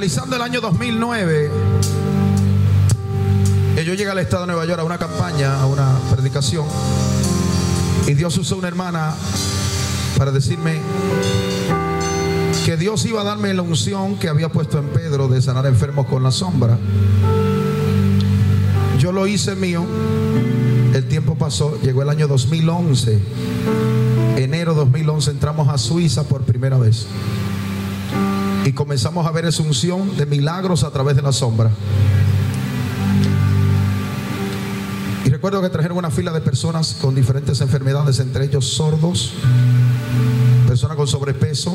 finalizando el año 2009, yo llegué al estado de Nueva York a una campaña, a una predicación, y Dios usó una hermana para decirme que Dios iba a darme la unción que había puesto en Pedro de sanar enfermos con la sombra. Yo lo hice mío. El tiempo pasó, llegó el año 2011. Enero 2011 entramos a Suiza por primera vez y comenzamos a ver esa unción de milagros a través de la sombra. Y recuerdo que trajeron una fila de personas con diferentes enfermedades, entre ellos sordos, personas con sobrepeso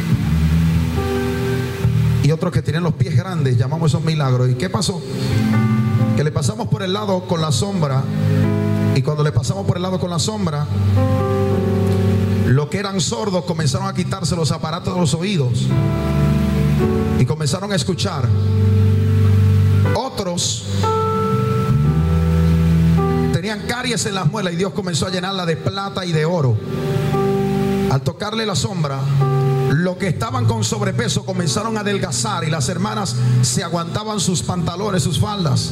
y otros que tenían los pies grandes. Llamamos esos milagros. ¿Y qué pasó? Que le pasamos por el lado con la sombra, y cuando le pasamos por el lado con la sombra, los que eran sordos comenzaron a quitarse los aparatos de los oídos y comenzaron a escuchar. Otros tenían caries en las muelas y Dios comenzó a llenarla de plata y de oro. Al tocarle la sombra, los que estaban con sobrepeso comenzaron a adelgazar y las hermanas se aguantaban sus pantalones, sus faldas.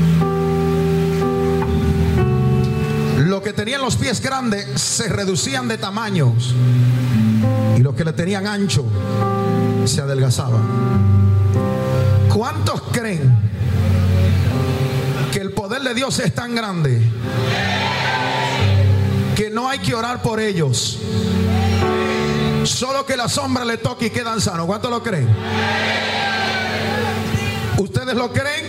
Los que tenían los pies grandes se reducían de tamaños y los que le tenían ancho se adelgazaban. ¿Cuántos creen que el poder de Dios es tan grande que no hay que orar por ellos? Solo que la sombra le toque y quedan sanos. ¿Cuántos lo creen? ¿Ustedes lo creen?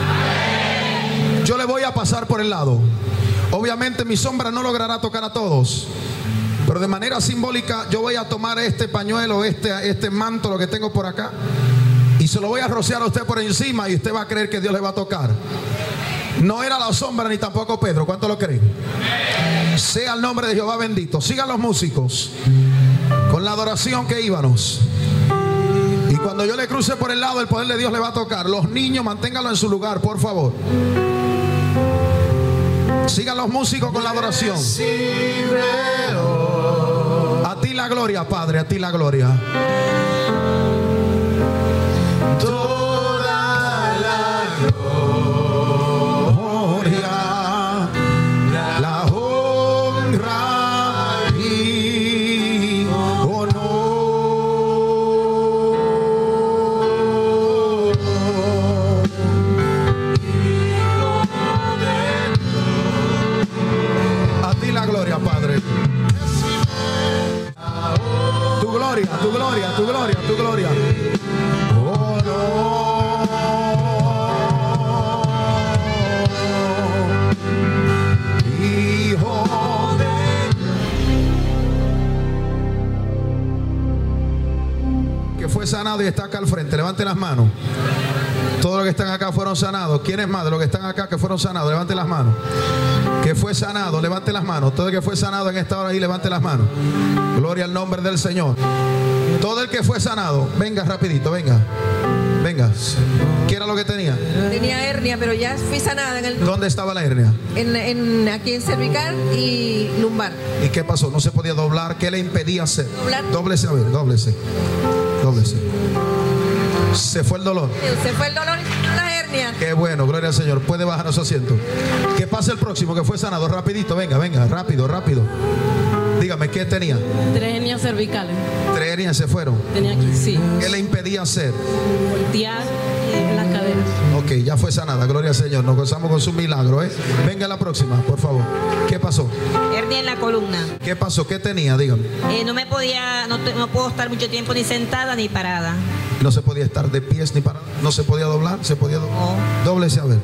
Yo le voy a pasar por el lado. Obviamente mi sombra no logrará tocar a todos, pero de manera simbólica yo voy a tomar este pañuelo, este manto, lo que tengo por acá, y se lo voy a rociar a usted por encima y usted va a creer que Dios le va a tocar. No era la sombra ni tampoco Pedro. ¿Cuánto lo creen? Sea el nombre de Jehová bendito. Sigan los músicos con la adoración que íbamos. Y cuando yo le cruce por el lado, el poder de Dios le va a tocar. Los niños, manténganlo en su lugar, por favor. Sigan los músicos con la adoración. A ti la gloria, Padre, a ti la gloria. Toda la gloria, la honra y honor. A ti la gloria, Padre. Tu gloria, tu gloria, tu gloria, tu gloria. Oh, no. Hijo de... Que fue sanado y está acá al frente. Levanten las manos. Todos los que están acá fueron sanados. ¿Quiénes más de los que están acá que fueron sanados? Levanten las manos. Que fue sanado, levante las manos. Todo el que fue sanado en esta hora ahí, levante las manos. Gloria al nombre del Señor. Todo el que fue sanado, venga rapidito, venga. Venga. ¿Qué era lo que tenía? Tenía hernia, pero ya fui sanada en el... ¿Dónde estaba la hernia? Aquí en cervical y lumbar. ¿Y qué pasó? ¿No se podía doblar? ¿Qué le impedía hacer? Doblar. Dóblese, a ver, dóblese. Dóblese. Se fue el dolor. Se fue el dolor y la hernia. Qué bueno, gloria al Señor. Puede bajar a su asiento. Que pase el próximo que fue sanado. Rapidito, venga, venga, rápido, rápido. Dígame, ¿qué tenía? 3 hernias cervicales. 3 hernias se fueron. Tenía aquí, sí. ¿Qué le impedía hacer? Voltear en las caderas. Ok, ya fue sanada, gloria al Señor. Nos gozamos con su milagro, ¿eh? Venga la próxima, por favor. ¿Qué pasó? Hernia en la columna. ¿Qué pasó? ¿Qué tenía? Dígame. No puedo estar mucho tiempo ni sentada ni parada. No se podía estar de pies ni parado. No se podía doblar. Se podía doblar. No. Dóblese, a ver.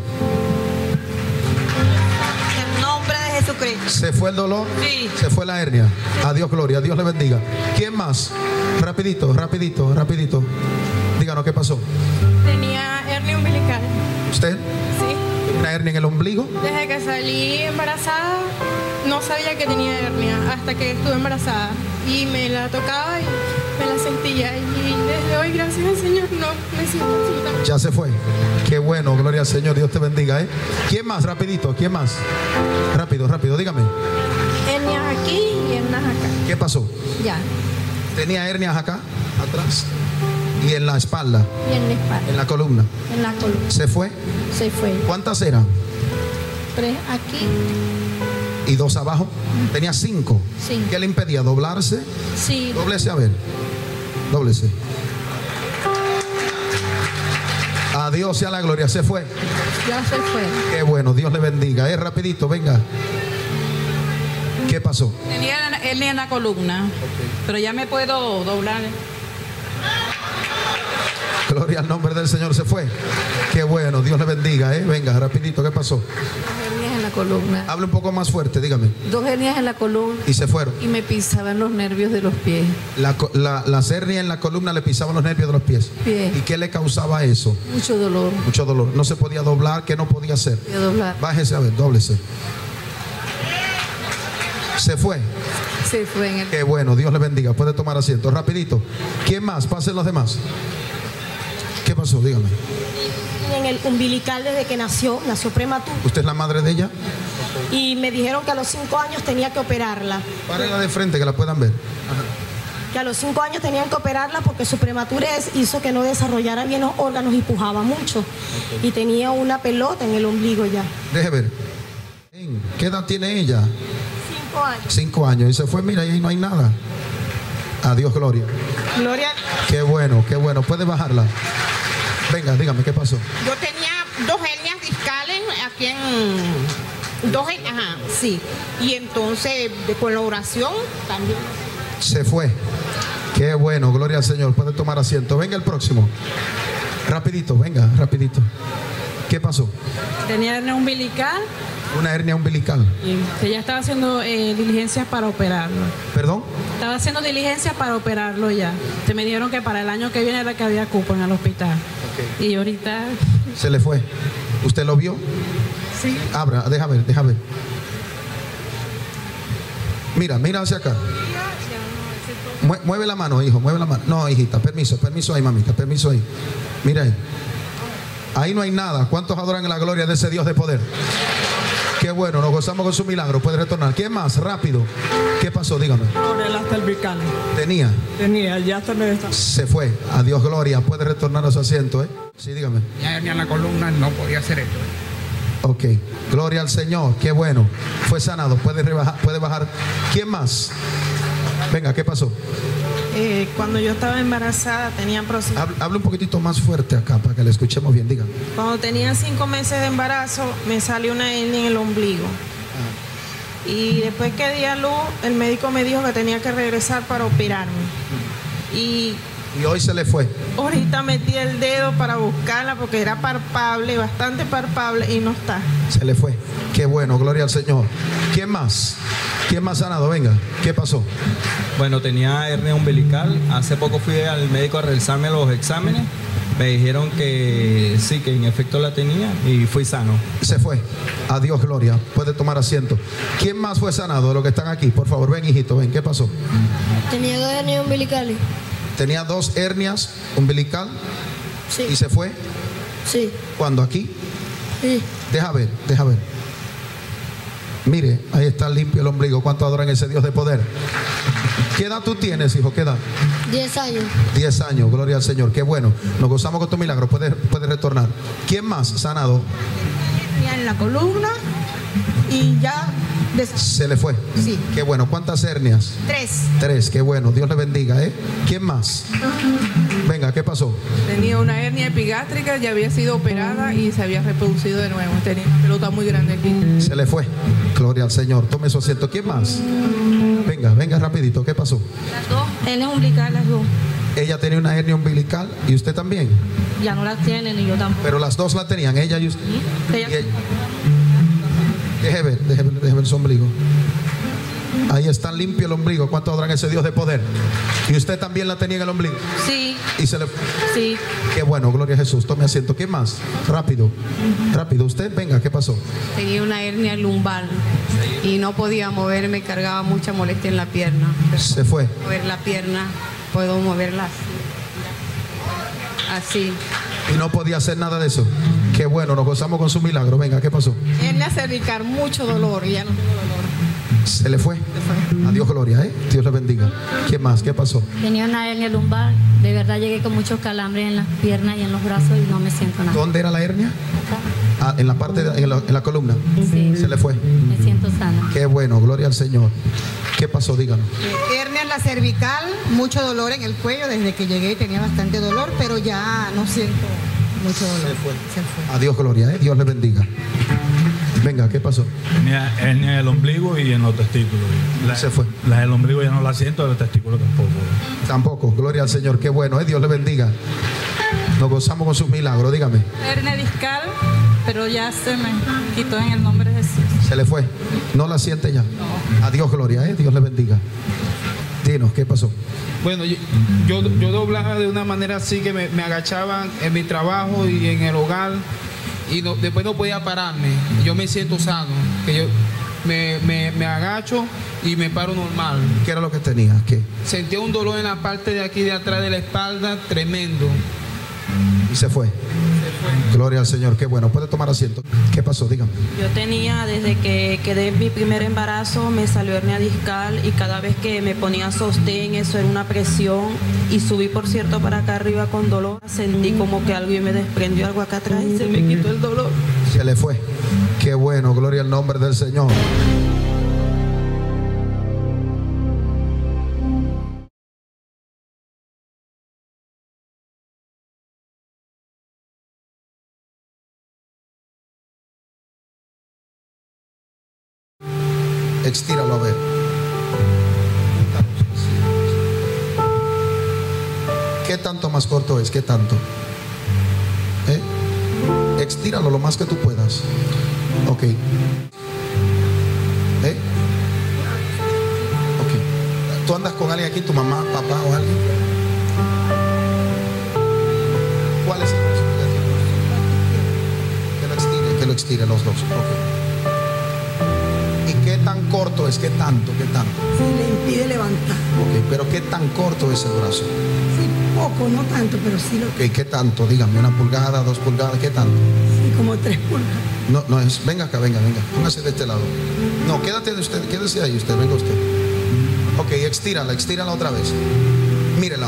En nombre de Jesucristo. ¿Se fue el dolor? Sí. Se fue la hernia. Adiós, gloria. Dios le bendiga. ¿Quién más? Rapidito, rapidito, rapidito. Díganos, ¿qué pasó? Tenía hernia umbilical. ¿Usted? Sí. ¿Una hernia en el ombligo? Desde que salí embarazada, no sabía que tenía hernia hasta que estuve embarazada. Y me la tocaba y me la sentía. Y desde hoy, gracias al Señor, no me siento absolutamente. Ya se fue. Qué bueno, gloria al Señor. Dios te bendiga, ¿eh? ¿Quién más? Rapidito, ¿quién más? Rápido, rápido, dígame. Hernias aquí y hernias acá. ¿Qué pasó? Ya. ¿Tenía hernias acá, atrás? Y en la espalda, y en la espalda, en la columna. en la columna. ¿Se fue? Se fue. ¿Cuántas eran? 3 aquí, ¿Y 2 abajo? Tenía 5. Sí. ¿Qué le impedía? ¿Doblarse? sí, Dóblese a ver. Dóblese. A Dios sea la gloria. Se fue. Ya se fue. Qué bueno. Dios le bendiga. Rapidito, venga. ¿Qué pasó? Tenía hernia en la columna, pero ya me puedo doblar. Gloria al nombre del Señor. Se fue. Qué bueno. Dios le bendiga. Venga, rapidito. ¿Qué pasó? 2 hernias en la columna. Hable un poco más fuerte, dígame. 2 hernias en la columna. Y se fueron. Y me pisaban los nervios de los pies. Las hernias en la columna le pisaban los nervios de los pies. Pies. ¿Y qué le causaba eso? Mucho dolor. Mucho dolor. No se podía doblar. ¿Qué no podía hacer? Voy a doblar. Bájese a ver, dóblese. Se fue. Se fue en el... Qué bueno, Dios le bendiga. Puede tomar asiento. Rapidito. ¿Quién más? Pasen los demás. ¿Qué pasó? Dígame. En el umbilical desde que nació prematuro. ¿Usted es la madre de ella? Y me dijeron que a los 5 años tenía que operarla. Párela de frente que la puedan ver. Que a los 5 años tenían que operarla porque su prematurez hizo que no desarrollara bien los órganos y pujaba mucho. Y tenía una pelota en el ombligo ya. Deje ver. ¿Qué edad tiene ella? 5 años. 5 años. Y se fue, mira, ahí no hay nada. Adiós, gloria. Gloria. Qué bueno, qué bueno. Puede bajarla. Venga, dígame, ¿qué pasó? Yo tenía 2 hernias discales aquí en... Ajá, sí. Y entonces, con la oración también. Se fue. Qué bueno, gloria al Señor. Puede tomar asiento. Venga el próximo. Rapidito, venga, rapidito. ¿Qué pasó? Tenía hernia umbilical Una hernia umbilical. y que ya estaba haciendo diligencias para operarlo. ¿Perdón? Estaba haciendo diligencias para operarlo ya. Se me dijeron que para el año que viene era que había cupo en el hospital. Y ahorita... Se le fue. ¿Usted lo vio? Sí. Abra, deja ver, deja ver. Mira hacia acá. Mueve la mano, hijo, mueve la mano. No, hijita, permiso ahí, mamita, permiso ahí. Mira ahí. Ahí no hay nada. ¿Cuántos adoran en la gloria de ese Dios de poder? Qué bueno, nos gozamos con su milagro. Puede retornar. ¿Quién más? Rápido. ¿Qué pasó? Dígame. Por el cervical. Tenía, ya también está. se fue. Adiós, gloria. Puede retornar a su asiento, Sí, dígame. Ya hernia en la columna, no podía hacer esto. Ok, gloria al Señor, qué bueno. Fue sanado, puede bajar. ¿Quién más? Venga, ¿qué pasó? Cuando yo estaba embarazada tenía próxima. Hable un poquitito más fuerte acá para que le escuchemos bien, diga. Cuando tenía 5 meses de embarazo me salió una hernia en el ombligo. Y después que di a luz, el médico me dijo que tenía que regresar para operarme. Y hoy se le fue. ahorita metí el dedo para buscarla porque era palpable, bastante palpable, y no está. Se le fue. Qué bueno, gloria al Señor. ¿Quién más? ¿Quién más sanado? Venga, ¿qué pasó? Bueno, tenía hernia umbilical. Hace poco fui al médico a realizarme los exámenes. Me dijeron que sí, que en efecto la tenía y fui sano. Se fue. Adiós, gloria. Puede tomar asiento. ¿Quién más fue sanado de los que están aquí? Por favor, ven, hijito, ven. ¿Qué pasó? Tenía 2 hernias umbilicales. Tenía 2 hernias umbilical. Sí. ¿Y se fue? Sí. ¿Cuándo? ¿Aquí? Sí. Deja ver. Mire, ahí está limpio el ombligo. ¿Cuánto adoran ese Dios de poder? ¿Qué edad tú tienes, hijo? ¿Qué edad? 10 años. 10 años, gloria al Señor. Qué bueno. Nos gozamos con tu milagro. Puede retornar. ¿Quién más sanado? Ya en la columna y ya... Se le fue. Sí. Qué bueno. ¿Cuántas hernias? 3. Qué bueno. Dios le bendiga. ¿Quién más? Venga, ¿qué pasó? Tenía una hernia epigástrica, ya había sido operada y se había reproducido de nuevo. Tenía una pelota muy grande aquí. Se le fue. Gloria al Señor. Tome su asiento. ¿Quién más? Venga rapidito. ¿Qué pasó? Las 2 hernias umbilicales, las 2. Ella tenía una hernia umbilical y usted también. Ya no las tienen y yo tampoco. Pero las 2 la tenían, ella y usted. Deje ver su ombligo. Ahí está limpio el ombligo. ¿Cuánto adoran ese Dios de poder? ¿Y usted también la tenía en el ombligo? Sí. Y se le... Sí. Qué bueno, gloria a Jesús. Tome asiento. ¿Qué más? Rápido. Usted, venga, ¿qué pasó? Tenía una hernia lumbar y no podía moverme, cargaba mucha molestia en la pierna. Se fue. Mover la pierna, puedo moverla así. Y no podía hacer nada de eso. Qué bueno, nos gozamos con su milagro. Venga, ¿qué pasó? Hernia cervical, mucho dolor, y ya no tengo dolor. Se le fue. Adiós, gloria, Dios le bendiga. ¿Quién más? ¿Qué pasó? Tenía una hernia lumbar. De verdad llegué con muchos calambres en las piernas y en los brazos y no me siento nada. ¿Dónde era la hernia? En la parte, en la columna. Sí. Se le fue. Me siento sana. Qué bueno, gloria al Señor. ¿Qué pasó? Díganos. Hernia en la cervical, mucho dolor en el cuello. Desde que llegué tenía bastante dolor, pero ya no siento mucho dolor. Se fue. Adiós, gloria, Dios le bendiga. Venga, ¿qué pasó? Tenía hernia en el ombligo y en los testículos. Se fue. La del ombligo ya no la siento, los testículos tampoco. Tampoco, gloria al Señor, qué bueno, Dios le bendiga. Nos gozamos con sus milagros, dígame. Hernia discal, pero ya se me quitó en el nombre de Jesús. Se le fue, no la siente ya. No. Adiós, gloria, Dios le bendiga. Dinos, ¿qué pasó? Bueno, yo doblaba de una manera así que me agachaban en mi trabajo y en el hogar. Y después no podía pararme. Yo me siento sano, que yo me agacho y me paro normal. ¿Qué era lo que tenía? ¿Qué? Sentía un dolor en la parte de aquí de atrás de la espalda tremendo. Y se fue. Gloria al Señor, qué bueno. Puede tomar asiento. ¿Qué pasó? Dígame. Yo tenía, desde que quedé en mi primer embarazo, me salió hernia discal y cada vez que me ponía sostén, eso era una presión. Y subí, por cierto, para acá arriba con dolor. Sentí como que alguien me desprendió algo acá atrás y se me quitó el dolor. Se le fue. Qué bueno, gloria al nombre del Señor. Estíralo a ver. ¿Qué tanto más corto es? ¿Qué tanto? Estíralo lo más que tú puedas. Ok. Ok. ¿Tú andas con alguien aquí? ¿Tu mamá, papá o alguien? ¿Cuál es el caso? Que lo estire los dos. Ok. ¿Qué tan corto es? ¿Qué tanto? ¿Qué tanto? Sí, le impide levantar. Ok, pero ¿qué tan corto es el brazo? Sí, poco, no tanto, pero sí lo que. Ok, ¿qué tanto? Dígame, 1 pulgada, 2 pulgadas, ¿qué tanto? Sí, como 3 pulgadas. No, no es. Venga acá, venga. Póngase de este lado. No, quédate de usted, quédese ahí usted, venga usted. Ok, estírala otra vez. Mírela.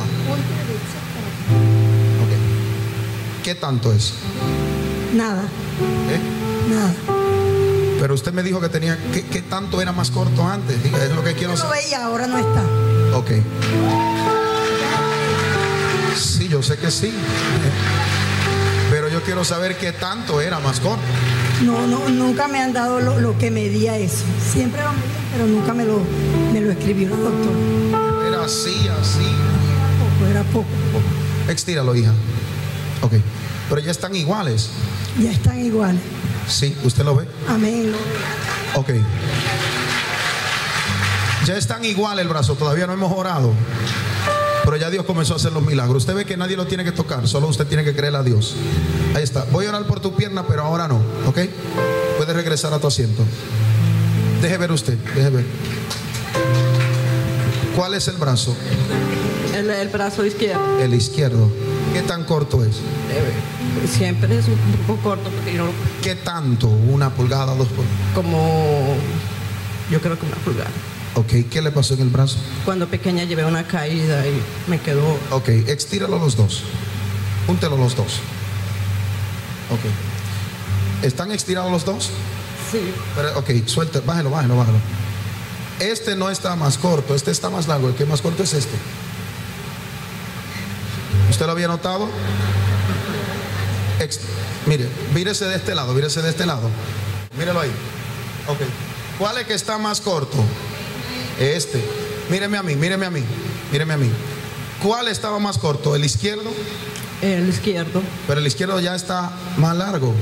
Ok. ¿Qué tanto es? Nada. Nada. Pero usted me dijo que tenía, ¿qué tanto era más corto antes? Diga, es lo que quiero saber. Lo veía, ahora no está. Ok. Sí, yo sé que sí. Pero yo quiero saber qué tanto era más corto. No, nunca me han dado lo que medía eso. Siempre lo medían, pero nunca me lo escribió el doctor. Era así. Era poco. Estíralo, hija. Ok. Pero ya están iguales. Ya están iguales. Sí, ¿usted lo ve? Amén. Ok. Ya están igual el brazo, todavía no hemos orado. Pero ya Dios comenzó a hacer los milagros. Usted ve que nadie lo tiene que tocar, solo usted tiene que creer a Dios. Ahí está. Voy a orar por tu pierna, pero ahora no. ¿Ok? Puedes regresar a tu asiento. Deje ver usted, deje ver. ¿Cuál es el brazo? El brazo izquierdo. El izquierdo. ¿Qué tan corto es? Siempre es un poco corto porque yo no... ¿Qué tanto? 1 pulgada, 2 pulgadas. Como... yo creo que 1 pulgada. Ok, ¿qué le pasó en el brazo? Cuando pequeña llevé una caída y me quedó... Ok, estíralo los dos. Júntelo los dos. Ok. ¿Están estirados los dos? Sí. Pero, ok, suelta, bájalo. Este no está más corto, este está más largo. El que más corto es este. ¿Usted lo había notado? Mire, mírese de este lado. Mírelo ahí. Ok. ¿Cuál es que está más corto? Este. Míreme a mí. ¿Cuál estaba más corto? ¿El izquierdo? El izquierdo. Pero el izquierdo ya está más largo.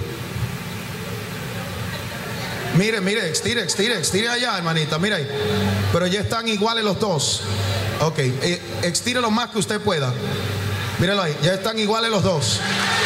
Mire, estire allá, hermanita, mira ahí. Pero ya están iguales los dos. Ok, estire lo más que usted pueda. Míralo ahí, ya están iguales los dos.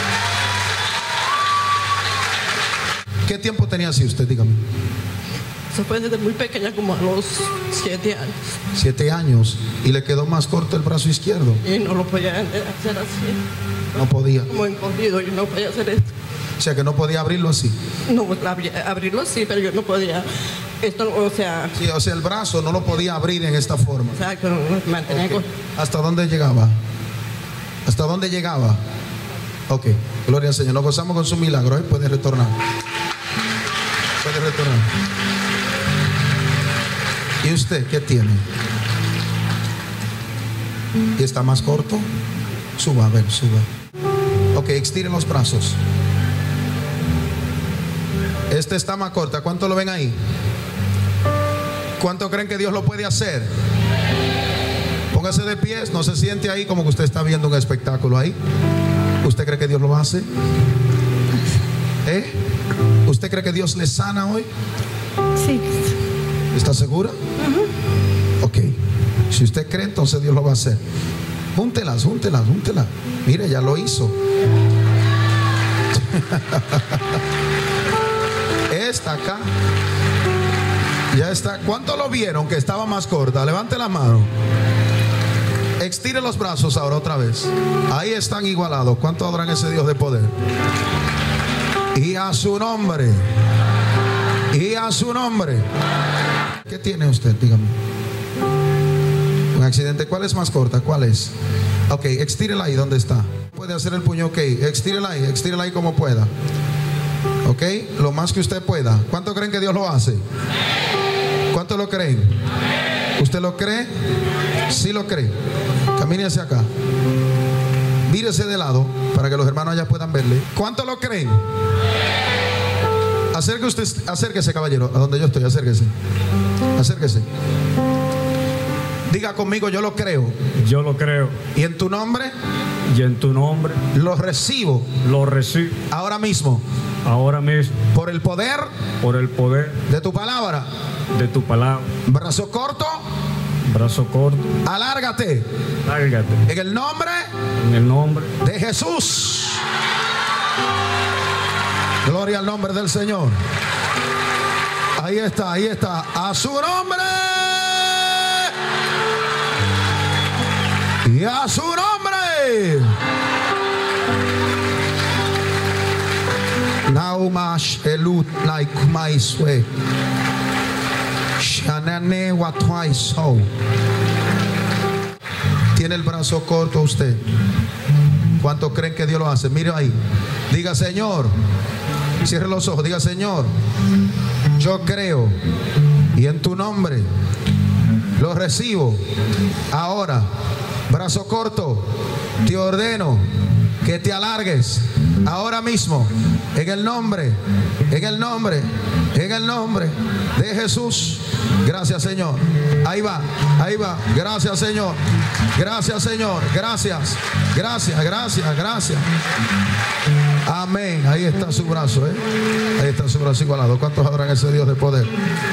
¿Qué tiempo tenía así usted? Dígame. Eso fue desde muy pequeña, como a los 7 años. 7 años. Y le quedó más corto el brazo izquierdo. Y no lo podía hacer así. No podía. Como encogido y no podía hacer esto. sea, que no podía abrirlo así. No, abrirlo sí, pero yo no podía. Esto, o sea... Sí, o sea, el brazo no lo podía abrir en esta forma. Exacto, mantenía con... ¿Hasta dónde llegaba? ¿Hasta dónde llegaba? Ok, gloria al Señor. Nos gozamos con su milagro, ¿eh? Puede retornar. Puede retornar. ¿Y usted qué tiene? ¿Y está más corto? Suba, a ver, suba. Ok, extiren los brazos. Este está más corta. ¿Cuánto lo ven ahí? ¿Cuánto creen que Dios lo puede hacer? Póngase de pies, no se siente ahí como que usted está viendo un espectáculo ahí. ¿Usted cree que Dios lo hace? ¿Usted cree que Dios le sana hoy? Sí. ¿Está segura? Ok. Si usted cree, entonces Dios lo va a hacer. Júntelas. Mire, ya lo hizo. Esta acá. Ya está. ¿Cuánto lo vieron que estaba más corta? Levante la mano. Estire los brazos ahora otra vez. Ahí están igualados. ¿Cuánto adoran ese Dios de poder? Y a su nombre. Y a su nombre. ¿Qué tiene usted? Dígame. Un accidente. ¿Cuál es más corta? ¿Cuál es? Ok, estírela ahí donde está. Puede hacer el puño, ok. Estírela ahí como pueda. Ok, lo más que usted pueda. ¿Cuánto creen que Dios lo hace? ¿Cuánto lo creen? ¿Usted lo cree? Sí lo cree. Camine hacia acá. Mírese de lado para que los hermanos allá puedan verle. ¿Cuánto lo creen? Acérquese, caballero, a donde yo estoy, acérquese. Diga conmigo, yo lo creo. Yo lo creo. ¿Y en tu nombre? Y en tu nombre. Lo recibo. Lo recibo. Ahora mismo. Ahora mismo. Por el poder. Por el poder. De tu palabra. De tu palabra. Brazo corto. Brazo corto. Alárgate. Lárgate. En el nombre. En el nombre. De Jesús. Gloria al nombre del Señor. Ahí está, ahí está. A su nombre. Y a su nombre. Naumash elut like my sweat. Shanane watwaiso. Tiene el brazo corto usted. ¿Cuánto creen que Dios lo hace? Mire ahí. Diga, Señor. Cierre los ojos. Diga, Señor, yo creo y en tu nombre lo recibo. Ahora, brazo corto, te ordeno que te alargues ahora mismo en el nombre de Jesús. Gracias, Señor. Ahí va. Gracias, Señor. Gracias. Amén. Ahí está su brazo, Ahí está su brazo igualado. ¿Cuántos adoran a ese Dios de poder?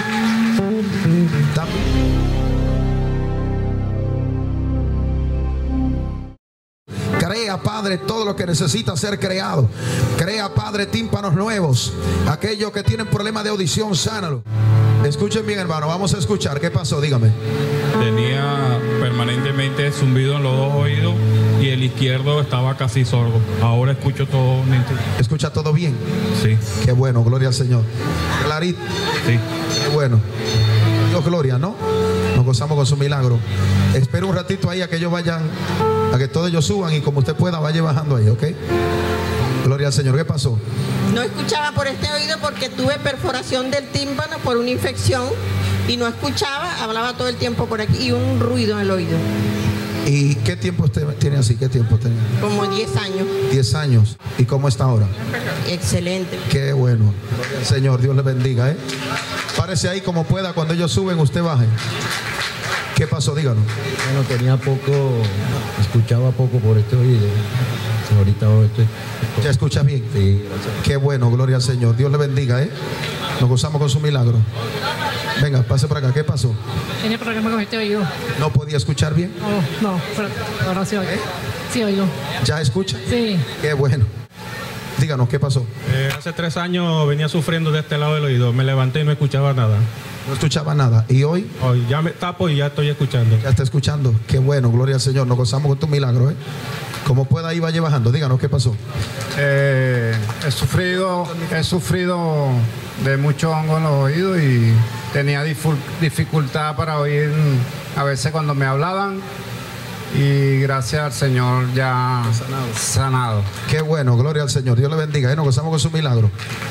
Crea, Padre, todo lo que necesita ser creado. Crea, Padre, tímpanos nuevos. Aquellos que tienen problemas de audición, sánalo. Escuchen bien, hermano. Vamos a escuchar. ¿Qué pasó? Dígame. Tenía permanentemente zumbido en los dos oídos y el izquierdo estaba casi sordo. Ahora escucho todo nítido. ¿Escucha todo bien? Sí. Qué bueno, gloria al Señor. Clarito. Sí. Qué bueno. Dios, gloria, ¿no? Nos gozamos con su milagro. Espero un ratito ahí a que ellos vayan, a que todos ellos suban y como usted pueda vaya bajando ahí, ¿ok? Gloria al Señor. ¿Qué pasó? No escuchaba por este oído porque tuve perforación del tímpano por una infección y no escuchaba, hablaba todo el tiempo por aquí y un ruido en el oído. ¿Y qué tiempo usted tiene así? ¿Qué tiempo tenía? Como 10 años. 10 años. ¿Y cómo está ahora? Excelente. Qué bueno. Señor, Dios le bendiga, Párese ahí como pueda. Cuando ellos suben, usted baje. ¿Qué pasó? Díganos. Bueno, tenía poco, escuchaba poco por este oído. Ahorita estoy... ¿Ya escucha bien? Sí, gracias. Qué bueno, gloria al Señor. Dios le bendiga, Nos gozamos con su milagro. Venga, pase por acá. ¿Qué pasó? Tenía problema con este oído. ¿No podía escuchar bien? No, pero ahora sí oigo. Sí oigo. ¿Ya escucha? Sí. Qué bueno. Díganos, ¿qué pasó? Hace 3 años venía sufriendo de este lado del oído. Me levanté y no escuchaba nada. No escuchaba nada. ¿Y hoy? Hoy ya me tapo y ya estoy escuchando. Ya está escuchando. Qué bueno, gloria al Señor. Nos gozamos con tu milagro, ¿eh? Como pueda, ir vaya bajando. Díganos, ¿qué pasó? He sufrido de mucho hongo en los oídos y tenía dificultad para oír a veces cuando me hablaban. Y gracias al Señor ya sanado. Qué bueno, gloria al Señor. Dios le bendiga. Nos gozamos con su milagro.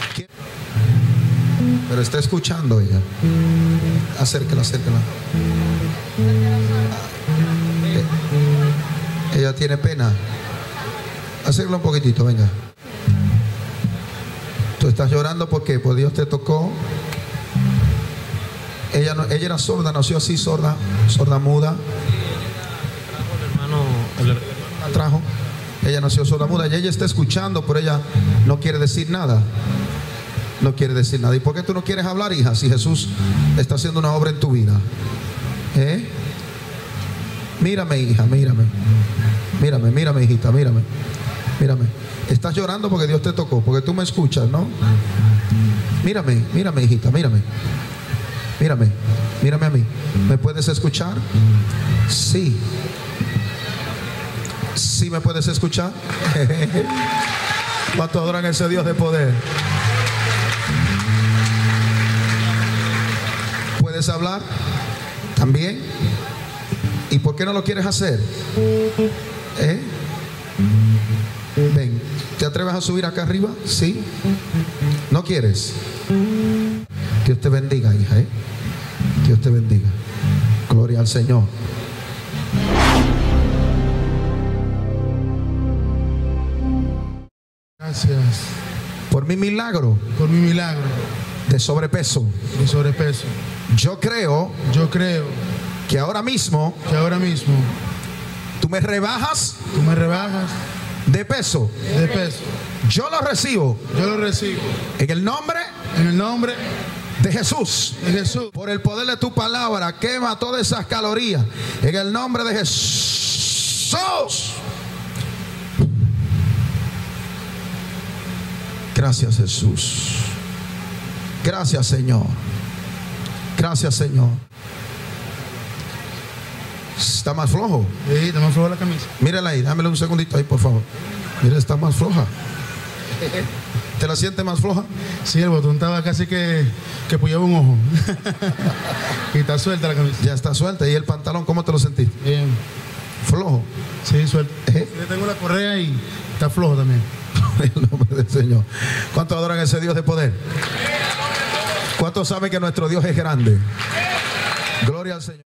Pero está escuchando ella. Acérquela. Ella tiene pena. Acércala un poquitito, venga. Tú estás llorando porque pues Dios te tocó. Ella era sorda, nació así, sorda muda. La trajo. Ella nació sorda muda y ella está escuchando, pero ella no quiere decir nada. No quiere decir nada. ¿Y por qué tú no quieres hablar, hija? Si Jesús está haciendo una obra en tu vida. Mírame, hija, mírame. Mírame, hijita, mírame. Estás llorando porque Dios te tocó, porque tú me escuchas, ¿no? Mírame, hijita, mírame a mí. ¿Me puedes escuchar? Sí. ¿Sí me puedes escuchar? ¿Cuánto adoran a ese Dios de poder? ¿Puedes hablar? ¿También? ¿Y por qué no lo quieres hacer? Ven, ¿te atreves a subir acá arriba? ¿Sí? ¿No quieres? Dios te bendiga, hija, Dios te bendiga. Gloria al Señor. Gracias. Por mi milagro. De sobrepeso. Yo creo que ahora mismo tú me rebajas de peso. Yo lo recibo. En el nombre de Jesús. Por el poder de tu palabra, quema todas esas calorías. En el nombre de Jesús. Gracias, Jesús. Gracias, Señor. ¿Está más flojo? Sí, está más floja la camisa. Mírala ahí, dámele un segundito ahí, por favor. Mira, está más floja. ¿Te la sientes más floja? Sí, el botón estaba casi que puyaba un ojo. Y está suelta la camisa. Ya está suelta. ¿Y el pantalón, cómo te lo sentiste? Bien. ¿Flojo? Sí, suelta. Yo tengo la correa y está flojo también. En el nombre del Señor. ¿Cuántos adoran a ese Dios de poder? ¿Cuántos saben que nuestro Dios es grande? Gloria al Señor.